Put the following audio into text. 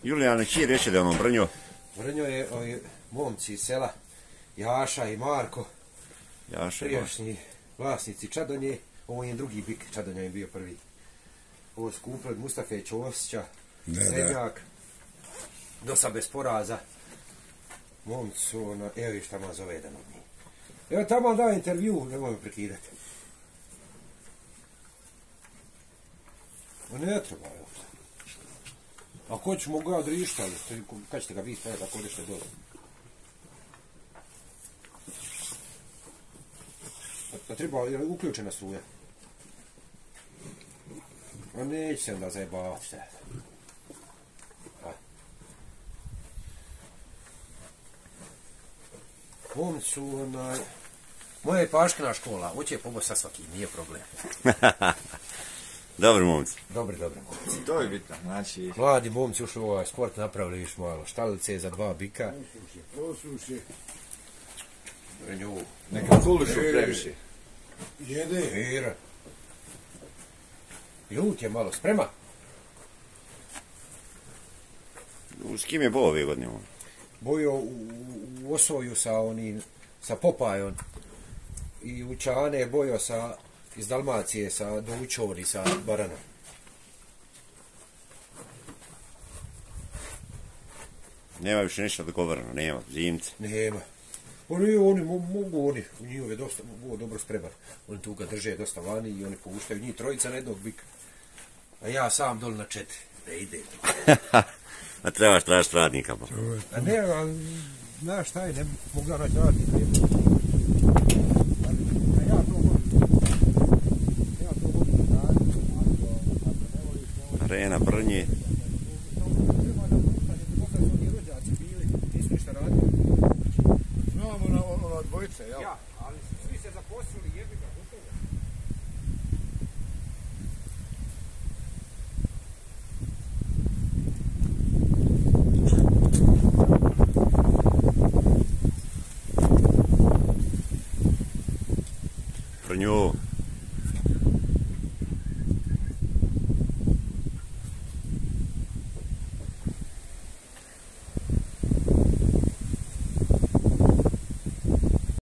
Julijane, čiji reče da je ono Brnjo? Brnjo je ovi momci iz sela Jaša i Marko. Jaše, prijašnji vlasnici Čadonje. Ovo je drugi bik, Čadonja je bio prvi. Ovo su kupili od Mustafe Ćosića, Sednjak, dosta bez poraza. Momci su, evo šta ma zove jedan od njih. Evo tamo dao intervju, nemoj me prekidati. Ne treba, evo. Ako ću mogu ja odrišta, ali kad ćete ga vi staviti, ako odeš te dole. A treba, je li uključena struja? A neće se onda zajebavati šta. Oni su, moja je paškina škola, hoće pomoći sa svakim, nije problem. Dobri momci. Dobri momci. To je bitno, znači... Mladi momci ušli u ovaj sport, napravili još malo štalice za 2 bika. Posušje. Brnjo. Neka kulušu previše. Jede. Hira. Ljut je malo, sprema? S kim je bo ove godine? Bojo u Osoju sa Popajom. I u Čane je bojo iz Dalmacije, do Učovni, sa Baranom. Nema više ništa dogovoreno, nema, zimce. Nema. Oni mogu, njihove dosta, mogu dobro spremati. Oni tu ga drže dosta vani i oni puštaju njih trojica na jednog bika. A ja sam dole na 4, ne ide. A trebaš tražiti radnika. A ne, ali, znaš šta je, ne mogu da naći radnika. A ja to volim raditi. Arena Brnje. Znamo na dvojice, jel? Ja, ali svi se zaposlili, jebi ga.